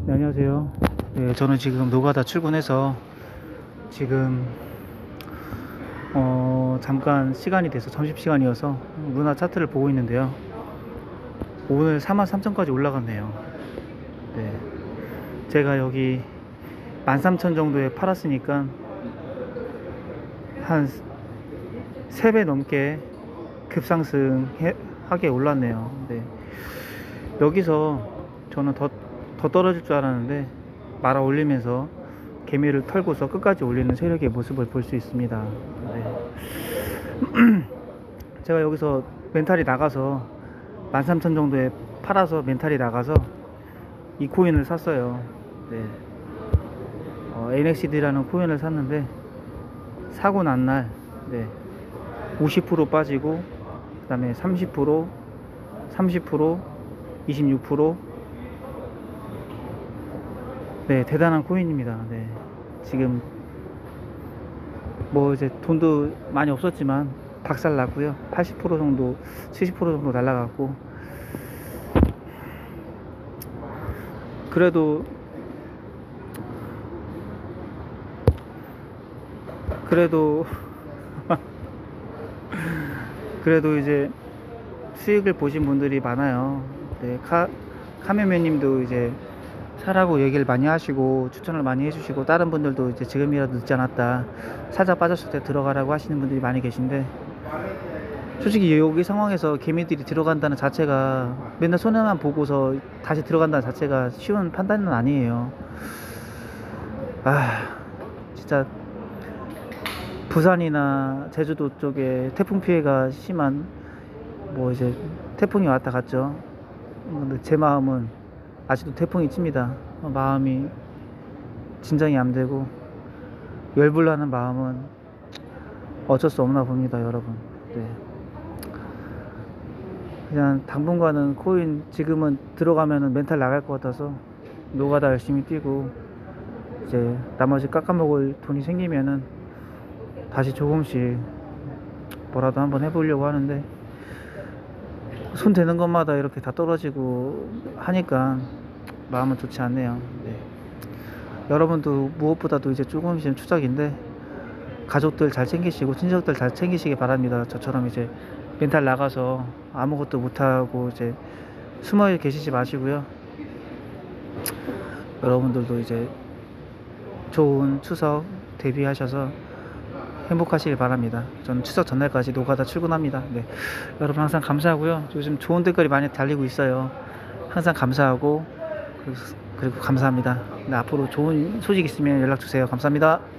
네, 안녕하세요. 네, 저는 지금 노가다 출근해서 지금 잠깐 시간이 돼서 점심시간이어서 루나 차트를 보고 있는데요. 오늘 43,000까지 올라갔네요. 네, 제가 여기 13,000 정도에 팔았으니까 한 3배 넘게 급상승하게 올랐네요. 네, 여기서 저는 더 떨어질 줄 알았는데 말아 올리면서 개미를 털고서 끝까지 올리는 세력의 모습을 볼 수 있습니다. 네. 제가 여기서 멘탈이 나가서 13,000 정도에 팔아서 멘탈이 나가서 이 코인을 샀어요. 네. NXD라는 코인을 샀는데 사고 난 날 50% 빠지고 그 다음에 30%, 30%, 26%. 네, 대단한 코인입니다. 네, 지금 뭐 이제 돈도 많이 없었지만 박살 났고요. 80% 정도, 70% 정도 날라갔고, 그래도 그래도 이제 수익을 보신 분들이 많아요. 네, 카메메님도 이제 사라고 얘기를 많이 하시고 추천을 많이 해주시고, 다른 분들도 이제 지금이라도 늦지 않았다, 살짝 빠졌을 때 들어가라고 하시는 분들이 많이 계신데, 솔직히 여기 상황에서 개미들이 들어간다는 자체가, 맨날 손해만 보고서 다시 들어간다는 자체가 쉬운 판단은 아니에요. 진짜 부산이나 제주도 쪽에 태풍 피해가 심한, 뭐 이제 태풍이 왔다 갔죠. 근데 제 마음은 아직도 태풍이 칩니다. 마음이 진정이 안 되고 열불나는 마음은 어쩔 수 없나 봅니다, 여러분. 네. 그냥 당분간은 코인 지금은 들어가면은 멘탈 나갈 것 같아서 노가다 열심히 뛰고, 이제 나머지 깎아먹을 돈이 생기면은 다시 조금씩 뭐라도 한번 해보려고 하는데, 손 대는 것마다 이렇게 다 떨어지고 하니까 마음은 좋지 않네요. 네. 여러분도 무엇보다도 이제 조금 있으면 추석인데 가족들 잘 챙기시고 친척들 잘 챙기시기 바랍니다. 저처럼 이제 멘탈 나가서 아무것도 못하고 이제 숨어 계시지 마시고요. 여러분들도 이제 좋은 추석 대비하셔서 행복하시길 바랍니다. 저는 추석 전날까지 노가다 출근합니다. 네. 여러분 항상 감사하고요. 요즘 좋은 댓글이 많이 달리고 있어요. 항상 감사하고, 그리고 감사합니다. 네, 앞으로 좋은 소식 있으면 연락 주세요. 감사합니다.